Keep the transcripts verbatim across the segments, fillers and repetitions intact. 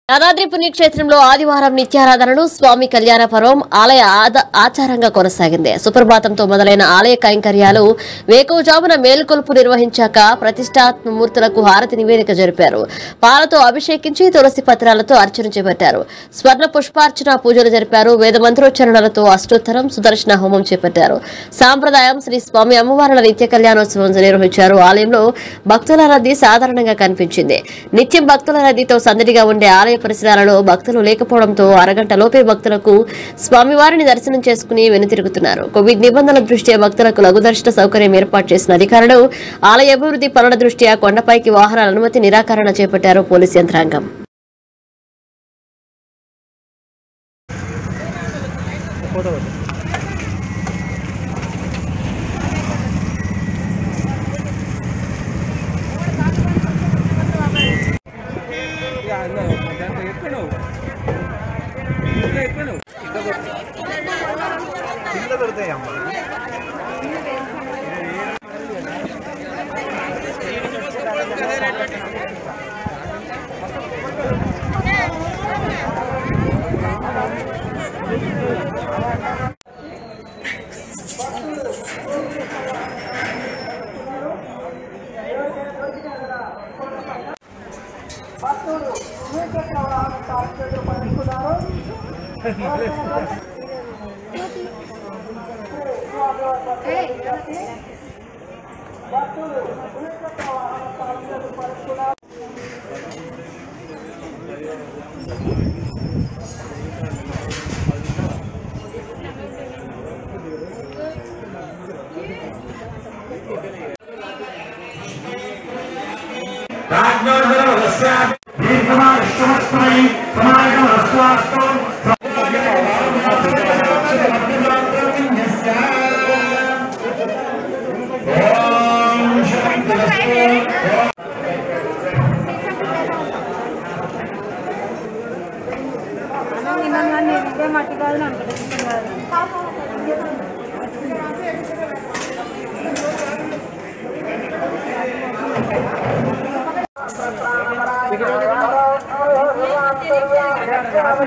యాదాద్రి పుణ్యక్షేత్రంలో ఆదివారం నిత్యారాధనలు స్వామి కళ్యాణ పర్వం ఆలయ ఆచారంగా కొనసాగింది. సుప్రభాతంతో మొదలైన ఆలయ కైంకర్యాలు వేకువజామున మేలుకొల్పు నిర్వహించాక ప్రతిష్టాత్మ మూర్తులకు హారతి నివేదిక జరిపారు. పాలతో అభిషేకించి తులసి పత్రాలతో అర్చన చేపట్టారు. స్వర్ణ పుష్పార్చన పూజలు జరిపారు. వేద మంత్రోచ్చరణలతో అష్టోత్తరం సుదర్శన హోమం చేపట్టారు. సాంప్రదాయం శ్రీ స్వామి అమ్మవార్ల నిత్య కళ్యాణోత్సవం నిర్వహించారు. ఆలయంలో భక్తుల రద్దీ సాధారణంగా కనిపించింది. నిత్యం భక్తుల రద్దీతో సందడిగా ఉండే ఆలయ పరిసరాలలో భక్తులు లేకపోవడంతో అరగంట లోపే భక్తులకు స్వామివారిని దర్శనం చేసుకుని వెనుతిరుగుతున్నారు. కోవిడ్ నిబంధనల దృష్ట్యా భక్తులకు లఘు దర్శన సౌకర్యం ఏర్పాటు చేసిన అధికారులు ఆలయ అభివృద్ధి పనుల దృష్ట్యా కొండపైకి వాహనాల అనుమతి నిరాకరణ చేపట్టారు పోలీసు యంత్రాంగం.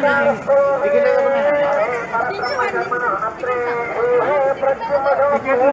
Thank you.